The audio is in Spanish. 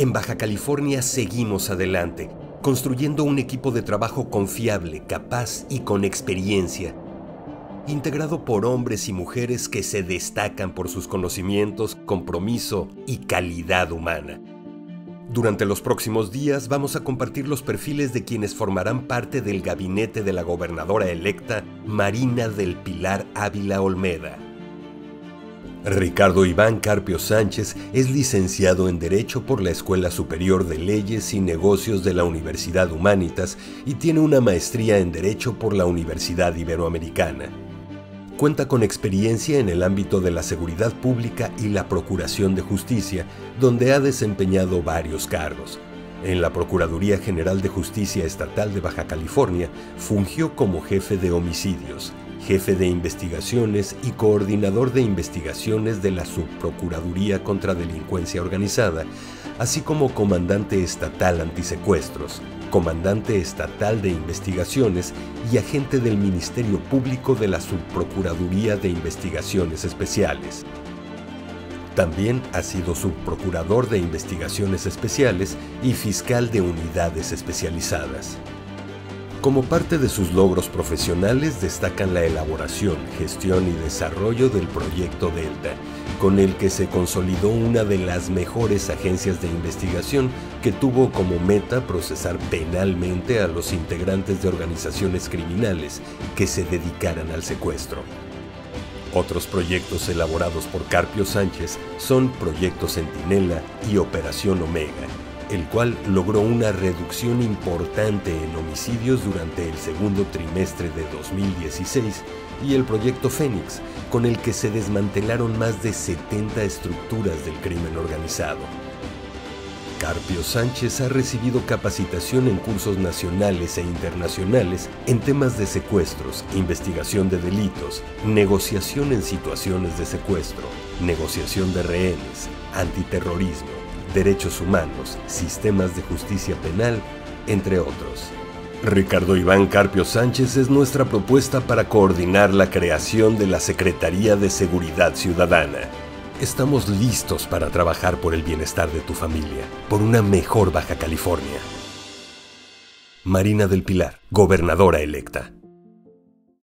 En Baja California seguimos adelante, construyendo un equipo de trabajo confiable, capaz y con experiencia, integrado por hombres y mujeres que se destacan por sus conocimientos, compromiso y calidad humana. Durante los próximos días vamos a compartir los perfiles de quienes formarán parte del gabinete de la gobernadora electa, Marina del Pilar Ávila Olmeda. Ricardo Iván Carpio Sánchez es licenciado en Derecho por la Escuela Superior de Leyes y Negocios de la Universidad Humanitas y tiene una maestría en Derecho por la Universidad Iberoamericana. Cuenta con experiencia en el ámbito de la seguridad pública y la Procuración de Justicia, donde ha desempeñado varios cargos. En la Procuraduría General de Justicia Estatal de Baja California fungió como jefe de homicidios, jefe de investigaciones y coordinador de investigaciones de la Subprocuraduría contra Delincuencia Organizada, así como comandante estatal antisecuestros, comandante estatal de investigaciones y agente del Ministerio Público de la Subprocuraduría de Investigaciones Especiales. También ha sido subprocurador de investigaciones especiales y fiscal de unidades especializadas. Como parte de sus logros profesionales destacan la elaboración, gestión y desarrollo del Proyecto Delta, con el que se consolidó una de las mejores agencias de investigación que tuvo como meta procesar penalmente a los integrantes de organizaciones criminales que se dedicaran al secuestro. Otros proyectos elaborados por Carpio Sánchez son Proyecto Centinela y Operación Omega, el cual logró una reducción importante en homicidios durante el segundo trimestre de 2016, y el Proyecto Fénix, con el que se desmantelaron más de 70 estructuras del crimen organizado. Carpio Sánchez ha recibido capacitación en cursos nacionales e internacionales en temas de secuestros, investigación de delitos, negociación en situaciones de secuestro, negociación de rehenes, antiterrorismo, derechos humanos, sistemas de justicia penal, entre otros. Ricardo Iván Carpio Sánchez es nuestra propuesta para coordinar la creación de la Secretaría de Seguridad Ciudadana. Estamos listos para trabajar por el bienestar de tu familia, por una mejor Baja California. Marina del Pilar, gobernadora electa.